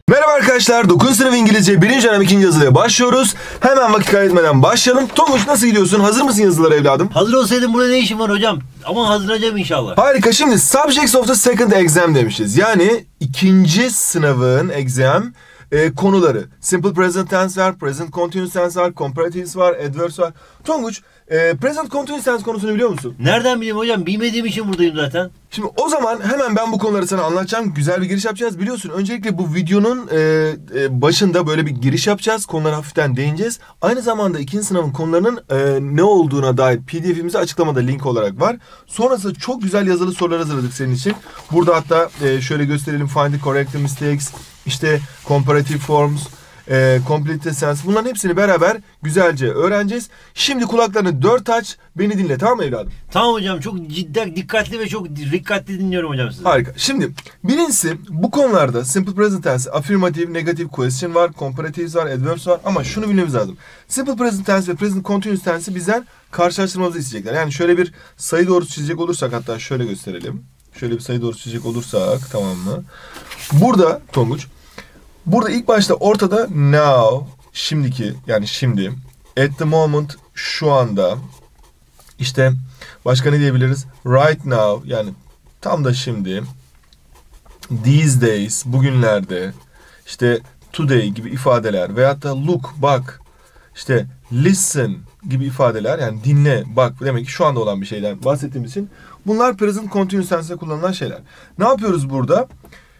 Merhaba arkadaşlar, 9. sınıf İngilizce 1. dönem 2. yazılıya başlıyoruz. Hemen vakit kaybetmeden başlayalım. Tonguç, nasıl gidiyorsun? Hazır mısın yazılara evladım? Hazır olsaydım burada ne işim var hocam? Ama hazırlayacağım inşallah. Harika. Şimdi subjects of the second exam demişiz. Yani ikinci sınavın exam konuları. Simple present tense var, present continuous tense var, comparatives var, adverbs var. Tonguç, present continuous tense konusunu biliyor musun? Nereden bileyim hocam? Bilmediğim için buradayım zaten. Şimdi o zaman hemen ben bu konuları sana anlatacağım. Güzel bir giriş yapacağız. Biliyorsun, öncelikle bu videonun başında böyle bir giriş yapacağız. Konulara hafiften değineceğiz. Aynı zamanda ikinci sınavın konularının ne olduğuna dair PDF'imizi açıklamada link olarak var. Sonrasında çok güzel yazılı sorular hazırladık senin için. Burada hatta şöyle gösterelim. Find the correct mistakes, işte comparative forms, complete tense. Bunların hepsini beraber güzelce öğreneceğiz. Şimdi kulaklarını dört aç, beni dinle, tamam mı evladım? Tamam hocam, çok ciddi, dikkatli ve çok dikkatli dinliyorum hocam sizi. Harika. Şimdi birincisi, bu konularda simple present tense, affirmative, negative question var, comparatives var, adverbs var, ama şunu bilmemiz lazım. Simple present tense ve present continuous tense'i bizden karşılaştırmamızı isteyecekler. Yani şöyle bir sayı doğrusu çizecek olursak, hatta şöyle gösterelim. Şöyle bir sayı doğrusu çizecek olursak, tamam mı? Burada Tonguç, burada ilk başta ortada now, şimdiki, yani şimdi, at the moment, şu anda, işte başka ne diyebiliriz? Right now, yani tam da şimdi, these days, bugünlerde, işte today gibi ifadeler veyahut da look, bak, işte listen gibi ifadeler, yani dinle, bak, demek ki şu anda olan bir şeyden bahsettiğimiz için bunlar present continuous tense'de kullanılan şeyler. Ne yapıyoruz burada?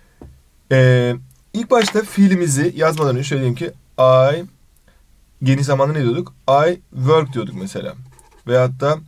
İlk başta fiilimizi yazmadan önce şöyle diyelim ki I, geniş zamanda ne diyorduk? I work diyorduk mesela. Veyahut da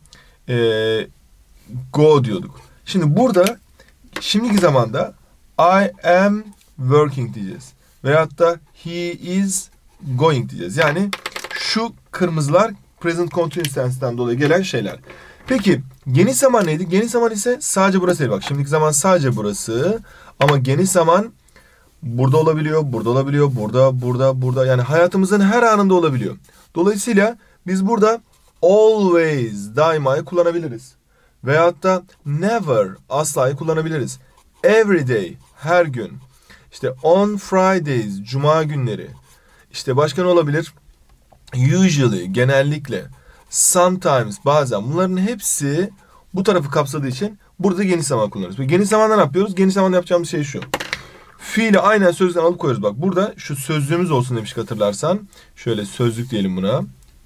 go diyorduk. Şimdi burada şimdiki zamanda I am working diyeceğiz. Veyahut da he is going diyeceğiz. Yani şu kırmızılar present continuous tense'den dolayı gelen şeyler. Peki geniş zaman neydi? Geniş zaman ise sadece burası değil. Bak, şimdiki zaman sadece burası. Ama geniş zaman burada olabiliyor, burada olabiliyor, burada. Yani hayatımızın her anında olabiliyor. Dolayısıyla biz burada always, daima'yı kullanabiliriz. Veyahut da never, aslayı kullanabiliriz. Every day, her gün. İşte on Fridays, cuma günleri. İşte başka ne olabilir? Usually, genellikle. Sometimes, bazen. Bunların hepsi bu tarafı kapsadığı için burada geniş zaman kullanırız. Ve geniş zamanda ne yapıyoruz? Geniş zamanda yapacağımız şey şu. Fiili aynen sözlükten alıp koyuyoruz. Bak, burada şu sözlüğümüz olsun demiştik, hatırlarsan. Şöyle sözlük diyelim buna.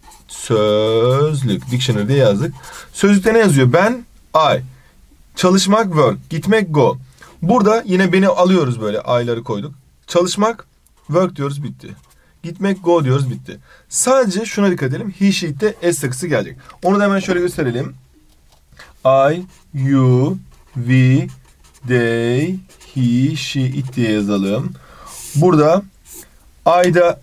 Sözlük. Dictionary diye yazdık. Sözlükte ne yazıyor? Ben, I. Çalışmak, work. Gitmek, go. Burada yine beni alıyoruz, böyle I'ları koyduk. Çalışmak, work diyoruz, bitti. Gitmek, go diyoruz, bitti. Sadece şuna dikkat edelim. He, she'de S takısı gelecek. Onu da hemen şöyle gösterelim. I, you, we, they, he, she, it diye yazalım. Burada I'da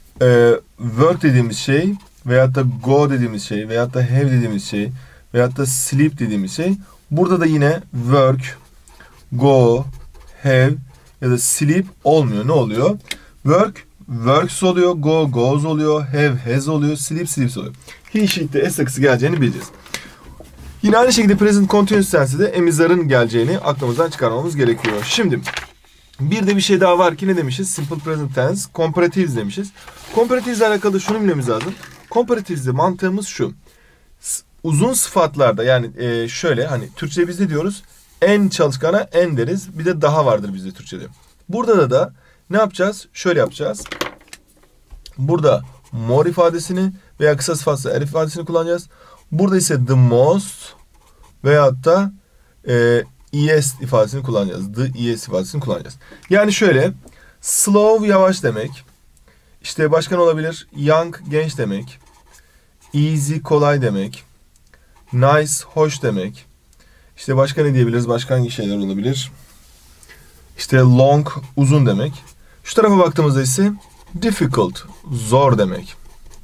work dediğimiz şey veyahut da go dediğimiz şey veyahut da have dediğimiz şey veyahut da sleep dediğimiz şey. Burada da yine work, go, have ya da sleep olmuyor. Ne oluyor? Work, works oluyor. Go, goes oluyor. Have, has oluyor. Sleep, sleeps oluyor. He, she'de S takısı geleceğini bileceğiz. Yine aynı şekilde present continuous tense'de emizarın geleceğini aklımızdan çıkarmamız gerekiyor. Şimdi bir de bir şey daha var ki, ne demişiz? Simple present tense, comparatives demişiz. Comparatives ile alakalı şunu bilmemiz lazım. Comparatives'de mantığımız şu. Uzun sıfatlarda, yani şöyle, hani Türkçe biz ne diyoruz? En çalışkana en deriz. Bir de daha vardır bizde Türkçe'de. Burada da ne yapacağız? Şöyle yapacağız. Burada more ifadesini veya kısa sıfatsa er ifadesini kullanacağız. Burada ise the most veyahut da es ifadesini kullanacağız. The es ifadesini kullanacağız. Yani şöyle, slow, yavaş demek. İşte başka ne olabilir? Young, genç demek. Easy, kolay demek. Nice, hoş demek. İşte başka ne diyebiliriz? Başka hangi şeyler olabilir? İşte long, uzun demek. Şu tarafa baktığımızda ise difficult, zor demek.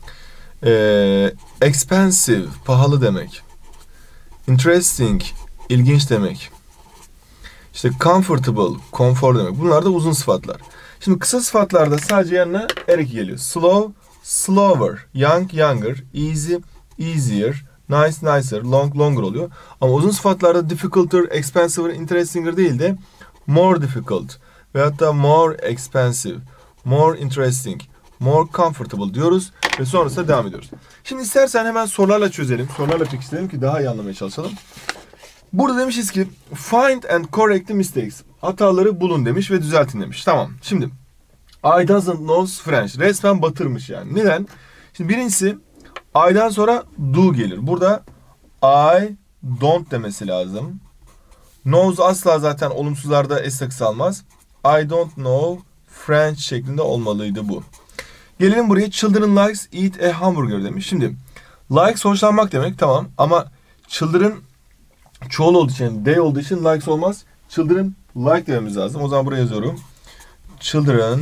Expensive, pahalı demek. Interesting, ilginç demek. İşte comfortable, konfor demek. Bunlar da uzun sıfatlar. Şimdi kısa sıfatlarda sadece yanına er eki geliyor. Slow, slower, young, younger, easy, easier, nice, nicer, long, longer oluyor. Ama uzun sıfatlarda difficulter, expensiver, interestinger değil de more difficult veyahut da more expensive, more interesting, more comfortable diyoruz ve sonrasında devam ediyoruz. Şimdi istersen hemen sorularla çözelim. Sorularla pekiştirelim ki daha iyi anlamaya çalışalım. Burada demişiz ki find and correct the mistakes. Hataları bulun demiş ve düzeltin demiş. Tamam. Şimdi I doesn't know French. Resmen batırmış yani. Neden? Şimdi birincisi I'dan sonra do gelir. Burada I don't demesi lazım. Knows asla zaten olumsuzlarda s takısı almaz. I don't know French şeklinde olmalıydı bu. Gelelim buraya. Children likes eat a hamburger demiş. Şimdi likes hoşlanmak demek, tamam, ama children çoğul olduğu için, they olduğu için likes olmaz. Children like dememiz lazım. O zaman buraya yazıyorum. Children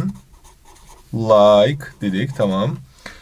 like dedik, tamam.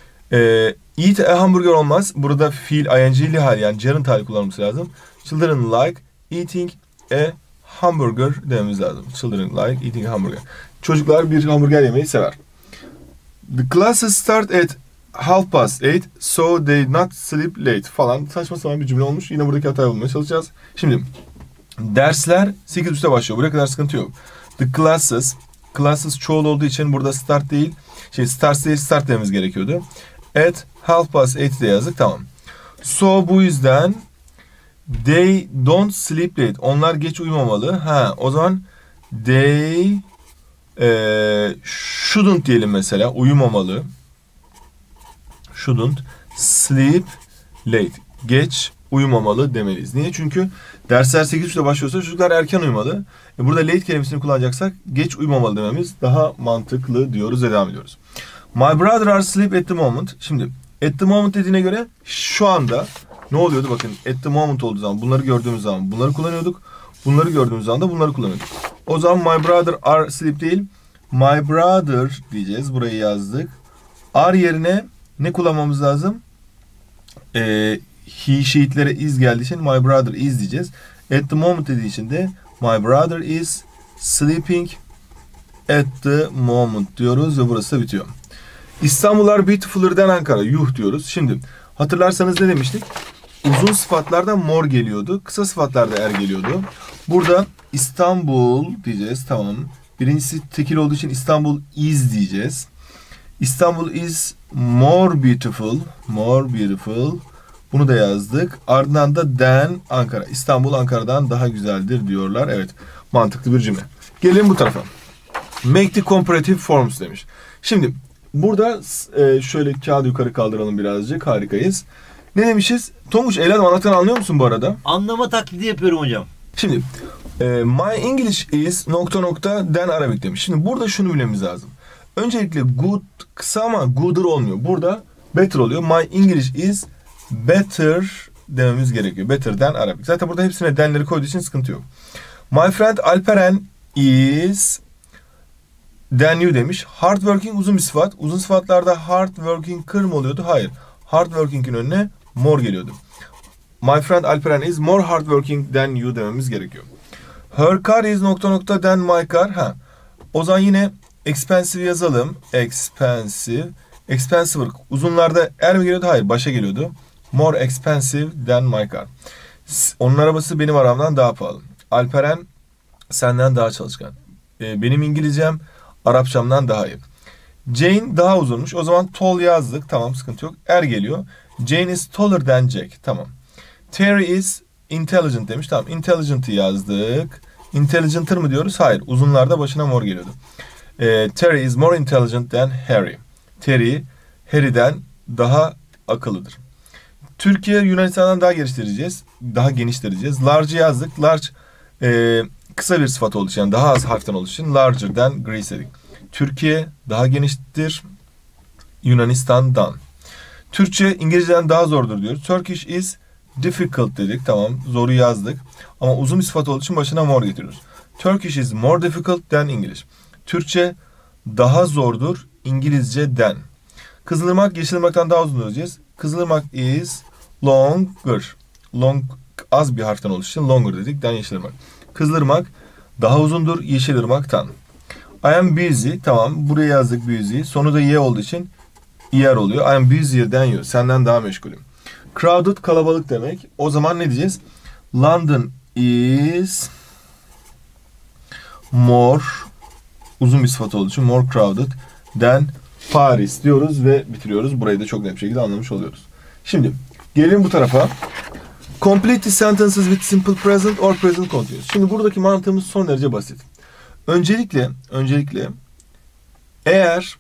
Eat a hamburger olmaz. Burada fiil ing'li hal, yani gerund hali kullanılması lazım. Children like eating a hamburger dememiz lazım. Children like eating a hamburger. Çocuklar bir hamburger yemeyi sever. The classes start at 8:30 so they not sleep late falan, saçma sapan bir cümle olmuş. Yine buradaki hatayı bulmaya çalışacağız. Şimdi dersler 8:30'da başlıyor. Buraya kadar sıkıntı yok. The classes çoğul olduğu için burada start değil, start dememiz gerekiyordu. At 8:30'de yazdık, tamam. So bu yüzden they don't sleep late. Onlar geç uyumamalı. O zaman they shouldn't diyelim mesela. Uyumamalı. Shouldn't sleep late. Geç uyumamalı demeliyiz. Niye? Çünkü dersler 8:30'da başlıyorsa çocuklar erken uyumalı. Burada late kelimesini kullanacaksak geç uyumamalı dememiz daha mantıklı diyoruz ve devam ediyoruz. My brother are asleep at the moment. Şimdi at the moment dediğine göre şu anda ne oluyordu? Bakın at the moment olduğu zaman, bunları gördüğümüz zaman bunları kullanıyorduk. Bunları gördüğümüz zaman da bunları kullanıyorduk. O zaman my brother are asleep değil, my brother diyeceğiz. Burayı yazdık. Are yerine ne kullanmamız lazım? He, she'lere is geldiği için my brother is diyeceğiz. At the moment dediği için de my brother is sleeping at the moment diyoruz ve burası da bitiyor. İstanbullar beautiful'er than Ankara. Yuh diyoruz. Şimdi hatırlarsanız ne demiştik? Uzun sıfatlarda more geliyordu. Kısa sıfatlarda er geliyordu. Burada İstanbul diyeceğiz. Tamam. Birincisi tekil olduğu için İstanbul is diyeceğiz. İstanbul is more beautiful. More beautiful. Bunu da yazdık. Ardından da than Ankara. İstanbul Ankara'dan daha güzeldir diyorlar. Evet. Mantıklı bir cümle. Gelelim bu tarafa. Make the comparative forms demiş. Şimdi burada şöyle kağıdı yukarı kaldıralım birazcık. Harikayız. Ne demişiz? Tonguç, evladım anlatan anlıyor musun bu arada? Anlama taklidi yapıyorum hocam. Şimdi my English is ... than Arabic demiş. Şimdi burada şunu bilmemiz lazım. Öncelikle good kısa ama gooder olmuyor. Burada better oluyor. My English is better dememiz gerekiyor. Better than Arabic. Zaten burada hepsine than'leri koyduğu için sıkıntı yok. My friend Alperen is than you demiş. Hard working uzun bir sıfat. Uzun sıfatlarda hard working kır mı oluyordu? Hayır. Hard working'in önüne more geliyordu. My friend Alperen is more hard working than you dememiz gerekiyor. Her car is ... than my car. O zaman yine expensive yazalım. Expensive. Expensive. Uzunlarda er mi geliyordu? Hayır. Başa geliyordu. More expensive than my car. Onun arabası benim arabamdan daha pahalı. Alperen senden daha çalışkan. Benim İngilizcem Arapçamdan daha iyi. Jane daha uzunmuş. O zaman tall yazdık. Tamam, sıkıntı yok. Er geliyor. Jane is taller than Jack. Tamam. Terry is intelligent demiş. Tamam. Intelligent'ı yazdık. Intelligenter mı diyoruz? Hayır. Uzunlarda başına more geliyordu. Terry is more intelligent than Harry. Terry, Harry'den daha akıllıdır. Türkiye, Yunanistan'dan daha geliştireceğiz. Daha genişleteceğiz. Large'ı yazdık. Large kısa bir sıfat olduğu için, yani daha az harften olduğu için larger than Greece dedik. Türkiye daha geniştir Yunanistan'dan. Türkçe İngilizceden daha zordur diyoruz. Turkish is difficult dedik. Tamam, zoru yazdık. Ama uzun bir sıfat olduğu için başına more getiriyoruz. Turkish is more difficult than English. Türkçe daha zordur İngilizce'den. Kızılırmak Yeşilırmak'tan daha uzun diyeceğiz. Kızılırmak is longer. Long az bir harften olduğu için longer dedik. Than Yeşilırmak. Kızılırmak daha uzundur Yeşilırmak'tan. I am busy. Tamam. Buraya yazdık busy. Sonu da y olduğu için er oluyor. I am busier than you. Senden daha meşgulüm. Crowded kalabalık demek. O zaman ne diyeceğiz? London is more uzun bir sıfat olduğu için more crowded than Paris diyoruz ve bitiriyoruz. Burayı da çok net bir şekilde anlamış oluyoruz. Şimdi gelelim bu tarafa. Complete the sentences with simple present or present continuous. Şimdi buradaki mantığımız son derece basit. Öncelikle eğer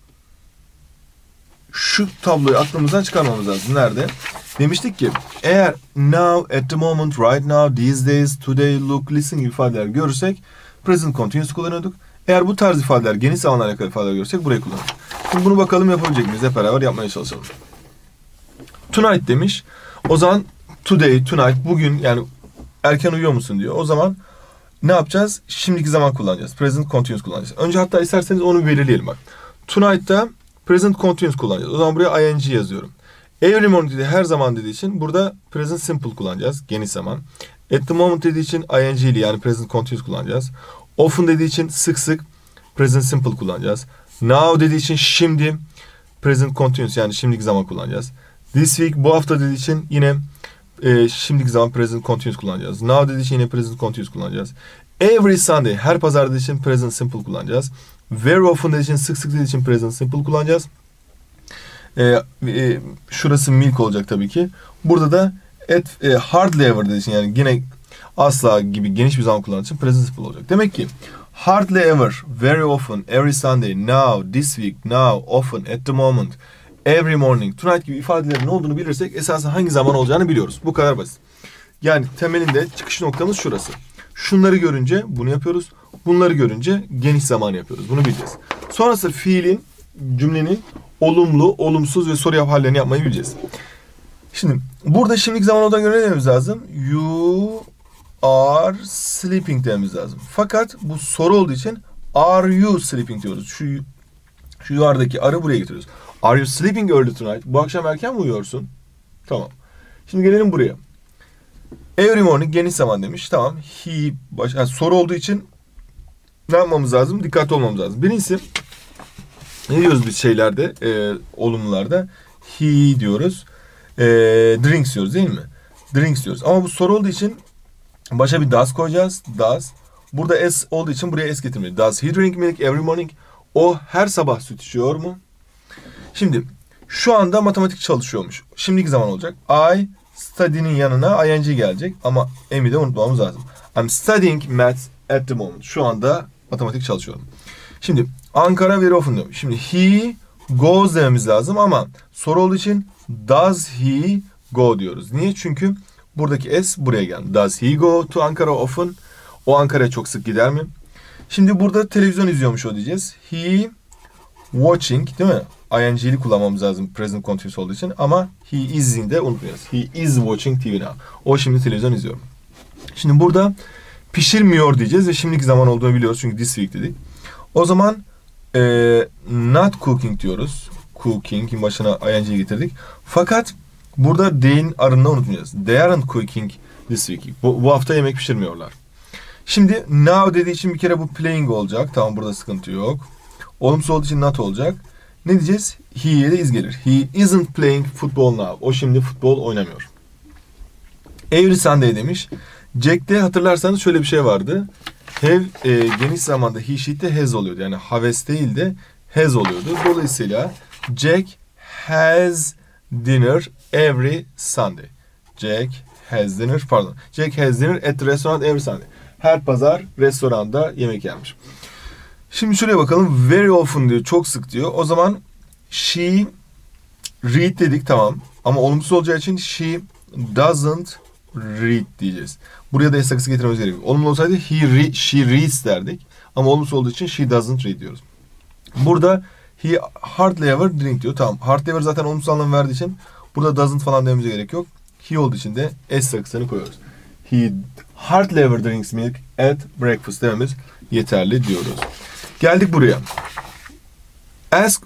şu tabloyu aklımızdan çıkarmamız lazım. Nerede? Demiştik ki eğer now, at the moment, right now, these days, today, look, listen gibi ifadeler görürsek present continuous kullanıyorduk. Eğer bu tarz ifadeler geniş zamanla alakalı ifadeler görürsek burayı kullanırız. Şimdi bunu bakalım yapabilecek miyiz? Hep beraber yapmaya çalışalım. Tonight demiş. O zaman today, tonight, bugün yani erken uyuyor musun diyor. O zaman ne yapacağız? Şimdiki zaman kullanacağız. Present continuous kullanacağız. Önce hatta isterseniz onu bir belirleyelim bak. Tonight'ta present continuous kullanacağız. O zaman buraya ing yazıyorum. Every morning dediği her zaman dediği için burada present simple kullanacağız. Geniş zaman. At the moment dediği için ing'li yani present continuous kullanacağız. Often dediği için sık sık present simple kullanacağız. Now dediği için şimdi present continuous yani şimdiki zaman kullanacağız. This week bu hafta dediği için yine şimdiki zaman present continuous kullanacağız. Now dediği için yine present continuous kullanacağız. Every Sunday her pazar dediği için present simple kullanacağız. Very often dediği için sık sık dediği için present simple kullanacağız. Şurası milk olacak tabii ki. Burada da hardly ever dediği için yani yine asla gibi geniş bir zaman kullandığı için present simple olacak. Demek ki hardly ever, very often, every Sunday, now, this week, now, often, at the moment, every morning, tonight gibi ifadelerin ne olduğunu bilirsek esasen hangi zaman olacağını biliyoruz. Bu kadar basit. Yani temelinde çıkış noktamız şurası. Şunları görünce bunu yapıyoruz. Bunları görünce geniş zaman yapıyoruz. Bunu bileceğiz. Sonrası fiilin, cümlenin olumlu, olumsuz ve soru hallerini yapmayı bileceğiz. Şimdi burada şimdiki zaman olduğuna göre ne dememiz lazım? You are sleeping dememiz lazım. Fakat bu soru olduğu için are you sleeping diyoruz. Şu you are'daki arı buraya getiriyoruz. Are you sleeping early tonight? Bu akşam erken mi uyuyorsun? Tamam. Şimdi gelelim buraya. Every morning geniş zaman demiş. Tamam. Yani soru olduğu için ne yapmamız lazım? Dikkatli olmamız lazım. Birincisi ne diyoruz biz şeylerde, olumlularda? He diyoruz. Drinks diyoruz değil mi? Drinks diyoruz. Ama bu soru olduğu için başa bir does koyacağız. Does. Burada s olduğu için buraya s getirmeliyiz. Does he drink milk every morning? O her sabah süt içiyor mu? Şimdi şu anda matematik çalışıyormuş. Şimdiki zaman olacak. I study'nin yanına ing gelecek. Ama m'i de unutmamız lazım. I'm studying maths at the moment. Şu anda matematik çalışıyorum. Şimdi Ankara very often diyorum. Şimdi he goes dememiz lazım ama soru olduğu için does he go diyoruz. Niye? Çünkü buradaki s buraya geldi. Does he go to Ankara often? O Ankara'ya çok sık gider mi? Şimdi burada televizyon izliyormuş o diyeceğiz. He watching değil mi? ING'li kullanmamız lazım present continuous olduğu için ama he is'in de unutmuyoruz. He is watching TV now. O şimdi televizyon izliyor. Şimdi burada pişirmiyor diyeceğiz ve şimdiki zaman olduğunu biliyoruz çünkü this week dedik. O zaman not cooking diyoruz. Cooking'in başına ing getirdik. Fakat burada they'in arını unutmayacağız. They aren't cooking this week. Bu hafta yemek pişirmiyorlar. Şimdi now dediği için bir kere bu playing olacak. Tamam burada sıkıntı yok. Olumsuz olduğu için not olacak. Ne diyeceğiz? He'ye de is gelir. He isn't playing football now. O şimdi futbol oynamıyor. Every Sunday demiş. Jack'te hatırlarsanız şöyle bir şey vardı. Have geniş zamanda he she'de has oluyordu. Yani haves değil de has oluyordu. Dolayısıyla Jack has dinner every Sunday. Jack has dinner at the restaurant every Sunday. Her pazar restoranda yemek yermiş. Şimdi şuraya bakalım. Very often diyor. Çok sık diyor. O zaman she read dedik tamam. Ama olumsuz olacağı için she doesn't read diyeceğiz. Buraya da saksı getirmemiz gerekiyor. Olumlu olsaydı she reads derdik. Ama olumsuz olduğu için she doesn't read diyoruz. Burada he hardly ever drink diyor. Tamam. Hardly ever zaten olumsuz anlam verdiği için burada doesn't falan dememize gerek yok. He olduğu için de s sakısını koyuyoruz. He hardly ever drinks milk at breakfast dememiz yeterli diyoruz. Geldik buraya. Ask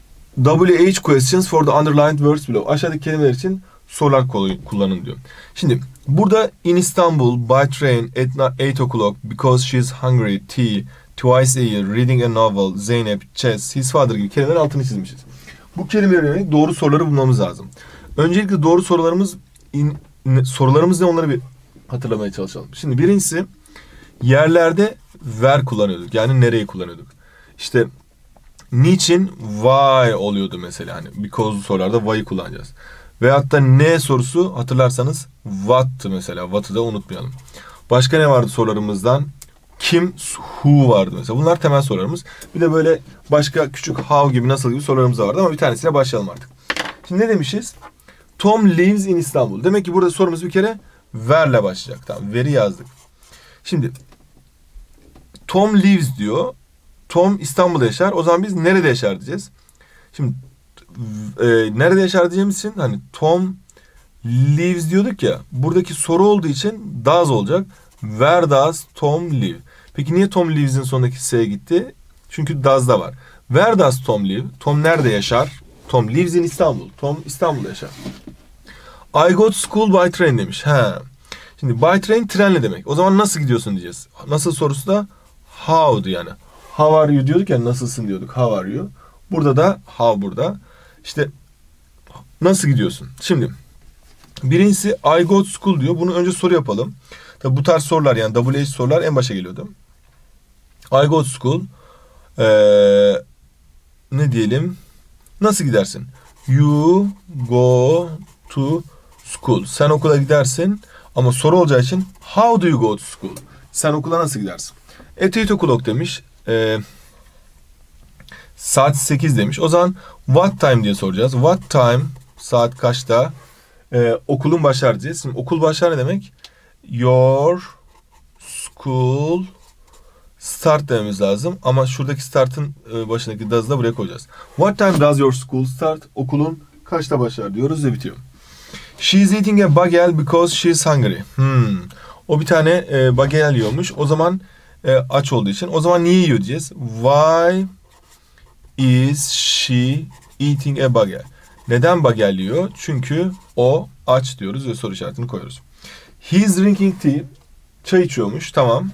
WH questions for the underlined words below. Aşağıdaki kelimeler için sorular kullanın diyor. Şimdi burada in Istanbul by train at 8 o'clock because she's hungry, tea, twice a year, reading a novel, Zeynep, chess, his father gibi kelimelerin altını çizmişiz. Bu kelimelere yönelik doğru soruları bulmamız lazım. Öncelikle doğru sorularımız ne onları bir hatırlamaya çalışalım. Şimdi birincisi yerlerde where kullanıyorduk. Yani nereyi kullanıyorduk. İşte Niçin? Why oluyordu mesela. Hani because sorularda why'ı kullanacağız. Veyahut da ne sorusu hatırlarsanız what'tı mesela. What'ı da unutmayalım. Başka ne vardı sorularımızdan? Kim, who vardı mesela. Bunlar temel sorularımız. Bir de böyle başka küçük how gibi, nasıl gibi sorularımız da vardı ama bir tanesiyle başlayalım artık. Şimdi ne demişiz? Tom lives in İstanbul. Demek ki burada sorumuz bir kere where'le başlayacak. Tamam, where'i yazdık. Şimdi Tom lives diyor. Tom İstanbul'da yaşar. O zaman biz nerede yaşar diyeceğiz. Şimdi nerede yaşar diyeceğimiz için hani Tom lives diyorduk ya. Buradaki soru olduğu için does olacak. Where does Tom live? Peki niye Tom lives'in sonundaki s'ye gitti? Çünkü does'da var. Where does Tom live? Tom nerede yaşar? Tom lives in İstanbul. Tom İstanbul'da yaşar. I go to school by train demiş. Şimdi by train trenle demek. O zaman nasıl gidiyorsun diyeceğiz. Nasıl sorusu da how'du yani. How are you diyorduk ya, nasılsın diyorduk. How are you? Burada da how burada. İşte nasıl gidiyorsun? Şimdi birincisi I go to school diyor. Bunu önce soru yapalım. Tabi bu tarz sorular yani WH sorular en başa geliyordu. I go to school. Ne diyelim? Nasıl gidersin? You go to school. Sen okula gidersin. Ama soru olacağı için how do you go to school? Sen okula nasıl gidersin? At 8 o'clock demiş. Saat 8 demiş. O zaman what time diye soracağız. What time? Saat kaçta? Okulun başlar diyeceğiz. Şimdi okul başlar ne demek? Your school start dememiz lazım. Ama şuradaki start'ın başındaki does'ı da buraya koyacağız. What time does your school start? Okulun kaçta başlar diyoruz ve bitiyor. She is eating a bagel because she is hungry. O bir tane bagel yiyormuş. O zaman aç olduğu için. O zaman niye yiyor diyeceğiz. Why is she eating a bagel? Neden bagel yiyor? Çünkü o aç diyoruz ve soru işaretini koyuyoruz. He is drinking tea. Çay içiyormuş. Tamam.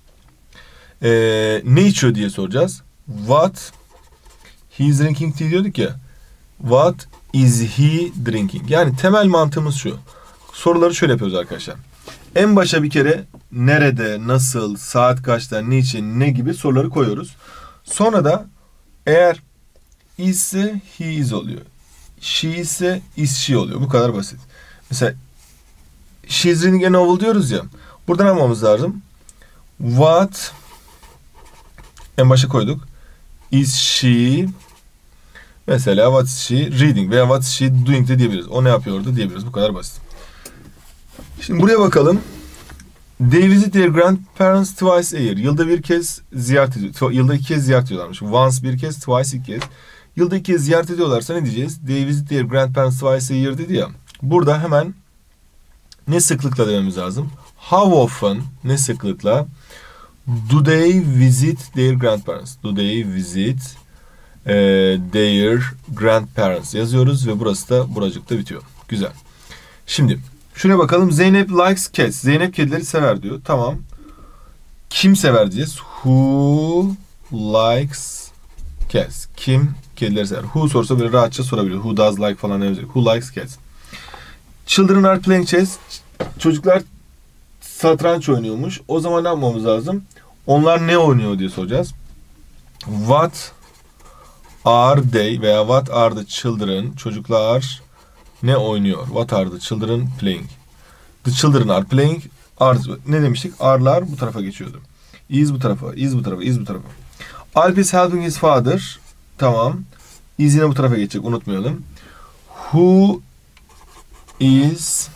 Ne içiyor diye soracağız. What he is drinking tea diyorduk ya. What is he drinking? Yani temel mantığımız şu. Soruları şöyle yapıyoruz arkadaşlar. En başa bir kere nerede, nasıl, saat kaçta, niçin, ne gibi soruları koyuyoruz. Sonra da eğer ise he is oluyor. She ise is she oluyor. Bu kadar basit. Mesela she is reading a novel diyoruz ya. Burada ne yapmamız lazım? What en başa koyduk. Is she mesela what is she reading veya what is she doing de diyebiliriz. O ne yapıyordu diyebiliriz. Bu kadar basit. Şimdi buraya bakalım. They visit their grandparents twice a year. Yılda bir kez ziyaret ediyor. Yılda iki kez ziyaret ediyorlarmış. Once bir kez, twice iki kez. Yılda iki kez ziyaret ediyorlarsa ne diyeceğiz? They visit their grandparents twice a year dedi ya. Burada hemen ne sıklıkla dememiz lazım? How often, ne sıklıkla? Do they visit their grandparents? Do they visit their grandparents yazıyoruz ve burası da buracıkta bitiyor. Güzel. Şimdi şuraya bakalım. Zeynep likes cats. Zeynep kedileri sever diyor. Tamam. Kim sever diyeceğiz. Who likes cats? Kim kedileri sever? Who sorsa böyle rahatça sorabilir. Who does like falan demeyecek. Who likes cats? Children are playing chess. Çocuklar satranç oynuyormuş. O zaman ne yapmamız lazım? Onlar ne oynuyor diye soracağız. What are they veya what are the children? Çocuklar ne oynuyor? What are the children playing? The children are playing. Are, ne demiştik? Are'lar bu tarafa geçiyordu. Is bu tarafa, is bu tarafa, is bu tarafa. Alp is helping his father. Tamam. Is yine bu tarafa geçecek. Unutmayalım. Who is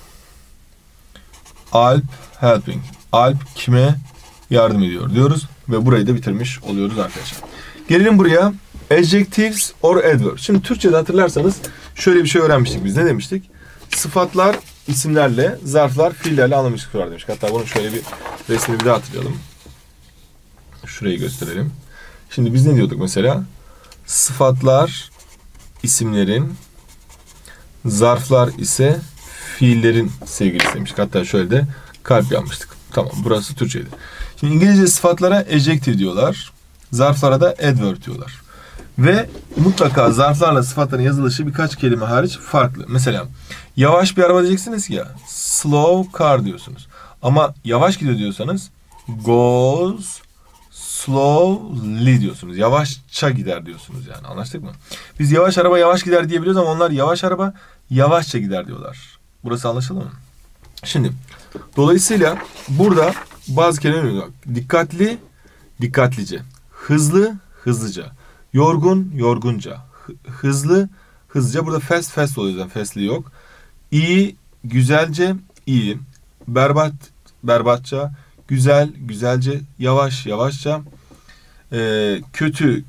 Alp helping? Alp kime yardım ediyor diyoruz. Ve burayı da bitirmiş oluyoruz arkadaşlar. Gelelim buraya. Adjectives or adverbs. Şimdi Türkçe'de hatırlarsanız şöyle bir şey öğrenmiştik biz. Ne demiştik? Sıfatlar isimlerle, zarflar fiillerle anlamıştık var demiştik. Hatta bunun şöyle bir resmini bir daha hatırlayalım. Şurayı gösterelim. Şimdi biz ne diyorduk mesela? Sıfatlar isimlerin, zarflar ise fiillerin sevgilisi demiştik. Hatta şöyle de kalp yapmıştık. Tamam, burası Türkçeydi. Şimdi İngilizce sıfatlara adjective diyorlar. Zarflara da adverb diyorlar. Ve mutlaka zarflarla sıfatların yazılışı birkaç kelime hariç farklı. Mesela yavaş bir araba diyeceksiniz ya, slow car diyorsunuz. Ama yavaş gidiyor diyorsanız goes slowly diyorsunuz. Yavaşça gider diyorsunuz yani. Anlaştık mı? Biz yavaş araba yavaş gider diyebiliyoruz ama onlar yavaş araba yavaşça gider diyorlar. Burası anlaşıldı mı? Şimdi dolayısıyla burada bazı kelimeler var. Dikkatli, dikkatlice. Hızlı, hızlıca. Yorgun, yorgunca. Hızlı, hızlıca. Burada fast, fast oluyor zaten. Fast'li yok. İyi, güzelce, iyi. Berbat, berbatça. Güzel, güzelce. Yavaş, yavaşça. Kötü,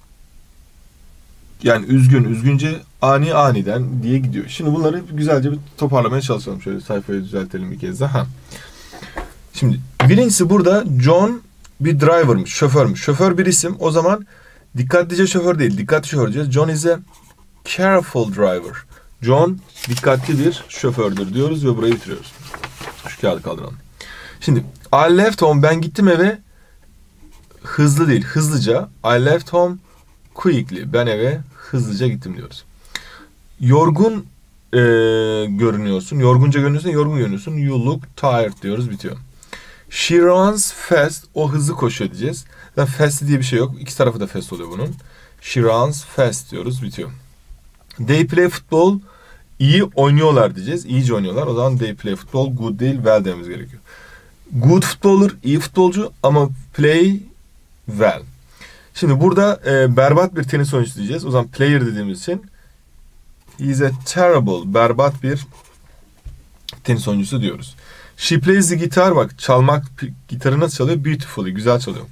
yani üzgün, üzgünce. Ani, aniden diye gidiyor. Şimdi bunları güzelce bir toparlamaya çalışalım. Şöyle sayfayı düzeltelim bir kez daha. Şimdi birincisi burada John bir driver'mış, şoförmüş. Şoför bir isim. O zaman dikkatlice şoför değil, dikkatli şoför diyeceğiz. John is a careful driver. John dikkatli bir şofördür diyoruz ve burayı bitiriyoruz. Şu kağıdı kaldıralım. Şimdi I left home, ben gittim eve hızlı değil, hızlıca. I left home quickly, ben eve hızlıca gittim diyoruz. Yorgun görünüyorsun, yorgunca görünüyorsun, yorgun görünüyorsun. You look tired diyoruz, bitiyor. She runs fast, o hızlı koşuyor diyeceğiz. Yani fast diye bir şey yok. İki tarafı da fast oluyor bunun. She runs fast diyoruz, bitiyor. They play football, iyi oynuyorlar diyeceğiz. İyice oynuyorlar. O zaman they play football, good değil, well dememiz gerekiyor. Good footballer, iyi futbolcu ama play well. Şimdi burada berbat bir tenis oyuncusu diyeceğiz. O zaman player dediğimiz için he is a terrible, berbat bir tenis oyuncusu diyoruz. She plays the guitar, bak çalmak, gitarı nasıl çalıyor? Beautifully, güzel çalıyor.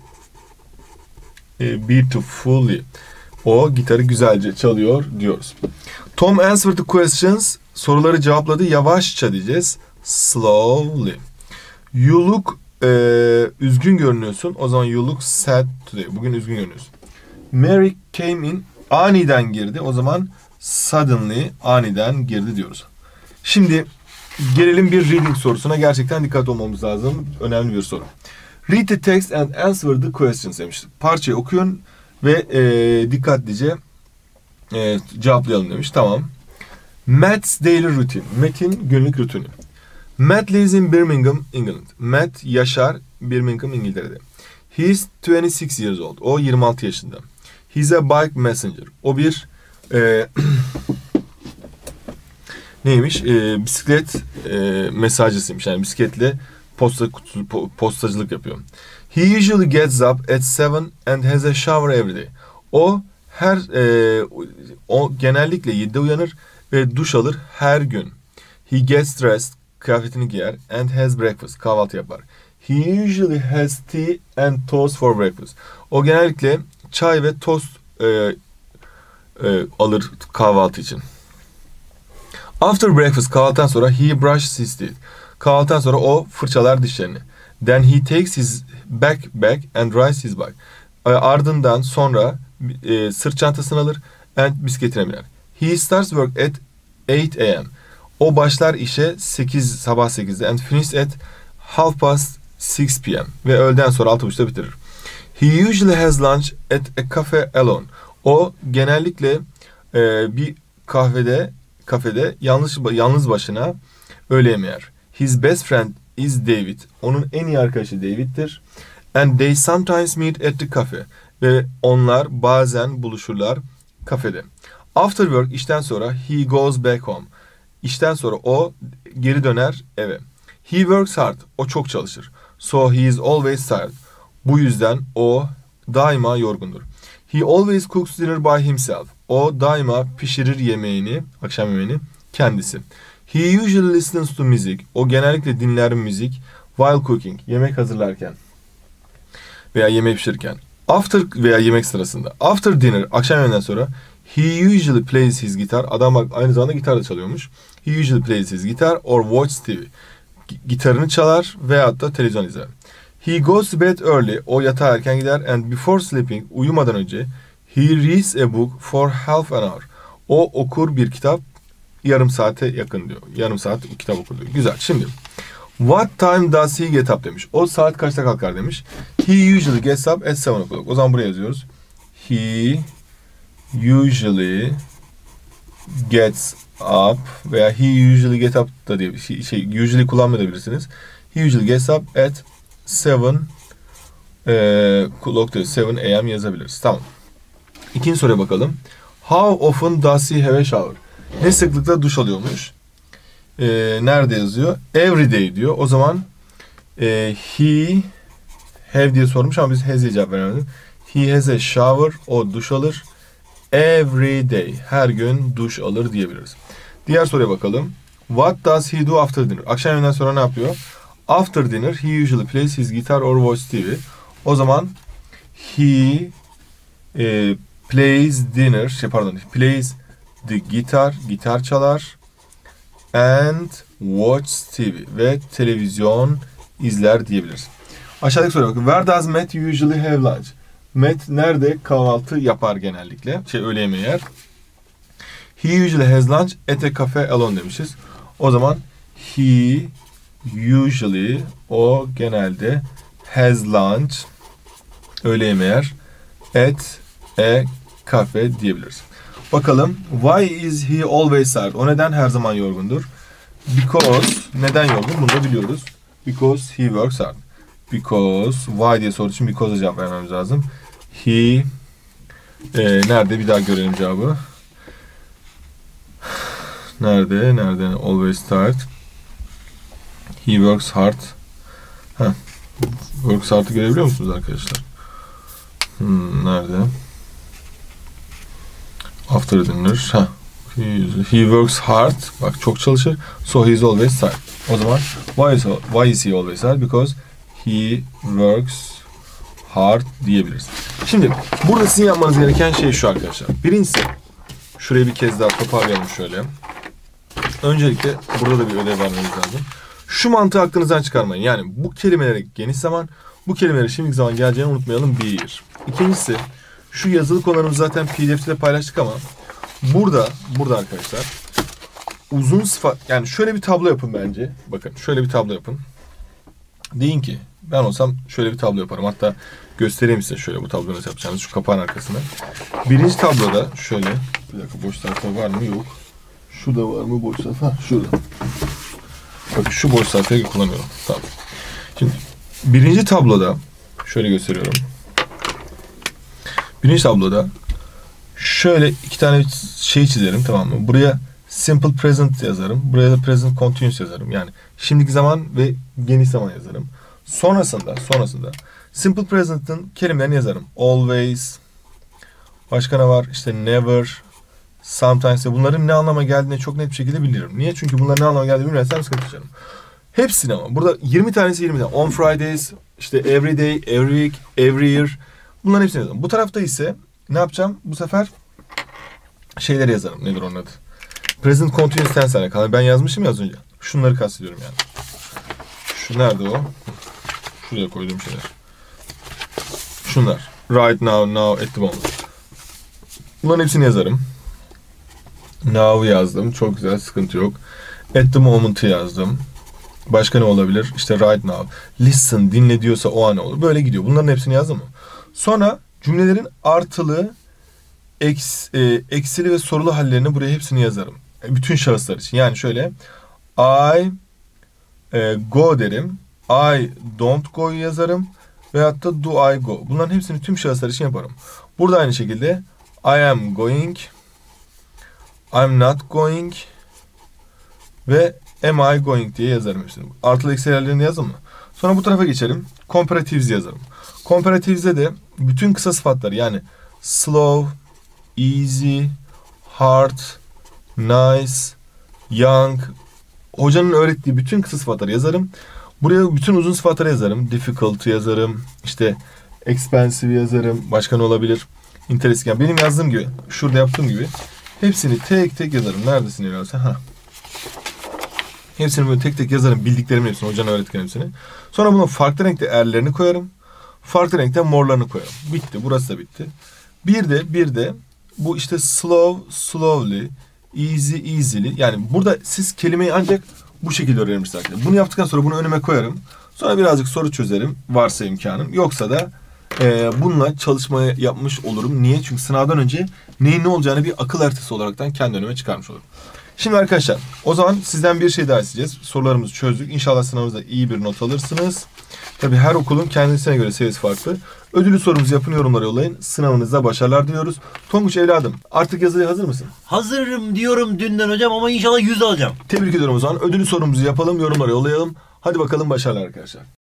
Beautifully. O gitarı güzelce çalıyor diyoruz. Tom answered the questions, soruları cevapladı, yavaşça diyeceğiz. Slowly. You look, üzgün görünüyorsun. O zaman you look sad today. Bugün üzgün görünüyorsun. Mary came in, aniden girdi. O zaman suddenly, aniden girdi diyoruz. Şimdi gelelim bir reading sorusuna. Gerçekten dikkat olmamız lazım. Önemli bir soru. Read the text and answer the questions demiş. Parçayı okuyun ve dikkatlice cevaplayalım demiş. Tamam. Matt's daily routine. Matt'in günlük rutini. Matt lives in Birmingham, England. Matt yaşar Birmingham, İngiltere'de. He is 26 years old. O 26 yaşında. He's a bike messenger. O bir neymiş? Bisiklet mesajcısıymış. Yani bisikletle postacılık yapıyor. He usually gets up at 7 and has a shower every day. O genellikle 7'de uyanır ve duş alır her gün. He gets dressed, kıyafetini giyer, and has breakfast, kahvaltı yapar. He usually has tea and toast for breakfast. O genellikle çay ve tost alır kahvaltı için. After breakfast, kahvaltıdan sonra he brushes his teeth. Kahvaltıdan sonra o fırçalar dişlerini. Then he takes his backpack and rides his bike. Ardından sonra sırt çantasını alır and bisikletine biner. He starts work at 8 a.m. O başlar işe sabah 8'de and finish at 6:30 p.m. ve öğleden sonra 6:30'da bitirir. He usually has lunch at a cafe alone. O genellikle bir kafede yalnız başına öğle yemeği yer. His best friend is David. Onun en iyi arkadaşı David'tir. And they sometimes meet at the cafe. Ve onlar bazen buluşurlar kafede. After work, işten sonra he goes back home. İşten sonra o geri döner eve. He works hard. O çok çalışır. So he is always tired. Bu yüzden o daima yorgundur. He always cooks dinner by himself. O daima pişirir akşam yemeğini kendisi. He usually listens to music. O genellikle dinler müzik while cooking, yemek hazırlarken veya yemek pişirirken. After veya yemek sırasında. After dinner, akşam yemeğinden sonra he usually plays his guitar. Adam bak aynı zamanda gitar da çalıyormuş. He usually plays his guitar or watch TV. Gitarını çalar veyahut da televizyon izler. He goes to bed early. O yatağa erken gider and before sleeping, uyumadan önce he reads a book for half an hour. O okur bir kitap yarım saate yakın diyor. Yarım saat kitap okur diyor. Güzel. Şimdi what time does he get up demiş. O saat kaçta kalkar demiş. He usually gets up at 7 o'clock. O zaman buraya yazıyoruz. He usually gets up veya he usually get up da diye bir şey usually kullanmayabilirsiniz. He usually gets up at 7 Clock diyor. 7 a.m. yazabiliriz. Tamam. İkinci soruya bakalım. How often does he have a shower? Ne sıklıkla duş alıyormuş? Nerede yazıyor? Every day diyor. O zaman he have diye sormuş ama biz has diye cevap veremedik. He has a shower. O duş alır. Every day. Her gün duş alır diyebiliriz. Diğer soruya bakalım. What does he do after dinner? Akşam yemeğinden sonra ne yapıyor? After dinner he usually plays his guitar or watch TV. O zaman he plays plays the guitar, gitar çalar and watch TV ve televizyon izler diyebiliriz. Aşağıdaki soruya bakın. Where does Matt usually have lunch? Matt nerede kahvaltı yapar genellikle? Öğle yemeği yer. He usually has lunch at a cafe alone demişiz. O zaman he usually o genelde has lunch öğle yemeği yer at a cafe diyebiliriz. Bakalım. Why is he always tired? O neden her zaman yorgundur? Because. Neden yorgun? Bunu da biliyoruz. Because he works hard. Because. Why diye soru için because'a cevap vermemiz lazım. He nerede? Bir daha görelim cevabı. Nerede? Always tired. He works hard. Works hard'ı görebiliyor musunuz arkadaşlar? Nerede? After dinner. He works hard. Bak çok çalışır. So he is always tired. O zaman why is he always tired? Because he works hard diyebiliriz. Şimdi burada sizin yapmanız gereken şey şu arkadaşlar. Birincisi şurayı bir kez daha toparlayalım şöyle. Öncelikle burada da bir ödev vermeniz lazım. Şu mantığı aklınızdan çıkarmayın. Yani bu kelimelere geniş zaman, bu kelimelere şimdilik zaman geleceğini unutmayalım. Bir. İkincisi, şu yazılı konularımızı zaten PDF'de de paylaştık ama burada arkadaşlar uzun sıfat, yani şöyle bir tablo yapın bence. Bakın şöyle bir tablo yapın. Deyin ki ben olsam şöyle bir tablo yaparım. Hatta göstereyim size şöyle bu tabloyu nasıl yapacağınızı şu kapağın arkasına. Birinci tabloda şöyle, bir dakika boş sayfa var mı? Yok. Şurada var mı boş sayfa? Şurada. Bakın şu boş sayfayı kullanıyorum. Tamam. Şimdi birinci tabloda şöyle gösteriyorum. Birinci tabloda şöyle iki tane şey çizerim, tamam mı? Buraya simple present yazarım. Buraya da present continuous yazarım. Yani şimdiki zaman ve geniş zaman yazarım. Sonrasında simple present'ın kelimelerini yazarım. Always, başka ne var? İşte never, sometimes. Bunların ne anlama geldiğini çok net bir şekilde bilirim. Niye? Çünkü bunların ne anlama geldiğini bilmezsem sıkıntı yaşarım. Hepsini ama. Burada 20 tanesi 20 tane. On Fridays, işte every day, every week, every year. Bunların hepsini yazarım. Bu tarafta ise ne yapacağım? Bu sefer şeyleri yazarım. Nedir onun adı? Present continuous tense alakalı. Ben yazmışım ya az önce. Şunları kastediyorum yani. Şu nerede o? Şuraya koyduğum şeyler. Şunlar. Right now, at the moment. Bunların hepsini yazarım. Now yazdım. Çok güzel, sıkıntı yok. At the moment'ı yazdım. Başka ne olabilir? İşte right now. Listen, dinle diyorsa o an olur. Böyle gidiyor. Bunların hepsini yazdım mı? Sonra cümlelerin artılı, eksili ve sorulu hallerini buraya hepsini yazarım. Bütün şahıslar için. Yani şöyle I go derim. I don't go yazarım. Veyahut da do I go. Bunların hepsini tüm şahıslar için yaparım. Burada aynı şekilde I am going, I'm not going ve am I going diye yazarım hepsini. Artılı eksi hallerini yazdım mı? Sonra bu tarafa geçelim. Comparatives yazarım. Comparatives'de de bütün kısa sıfatları yani slow, easy, hard, nice, young, hocanın öğrettiği bütün kısa sıfatları yazarım. Buraya bütün uzun sıfatları yazarım. Difficult yazarım. İşte expensive yazarım. Başka ne olabilir? Interesting. Yani benim yazdığım gibi, şurada yaptığım gibi hepsini tek tek yazarım. Neredesin Eylülse? Hepsini böyle tek tek yazarım. Bildiklerimin hepsini, hocanın öğrettiklerinin hepsini. Sonra bunun farklı renkte erlerini koyarım. Farklı renkte morlarını koyarım. Bitti. Burası da bitti. Bir de bu işte slow, slowly, easy, easily. Yani burada siz kelimeyi ancak bu şekilde öğrenirsiniz arkadaşlar. Bunu yaptıktan sonra bunu önüme koyarım. Sonra birazcık soru çözerim. Varsa imkanım. Yoksa da bununla çalışmayı yapmış olurum. Niye? Çünkü sınavdan önce neyin ne olacağını bir akıl haritası olaraktan kendi önüme çıkarmış olurum. Şimdi arkadaşlar o zaman sizden bir şey daha isteyeceğiz. Sorularımızı çözdük. İnşallah sınavınızda iyi bir not alırsınız. Tabii her okulun kendisine göre seviyesi farklı. Ödülü sorumuzu yapın, yorumlara yollayın. Sınavınızda başarılar diliyoruz. Tonguç evladım, artık yazıya hazır mısın? Hazırım diyorum dünden hocam ama inşallah 100 alacağım. Tebrik ediyorum o zaman. Ödülü sorumuzu yapalım, yorumlara yollayalım. Hadi bakalım, başarılar arkadaşlar.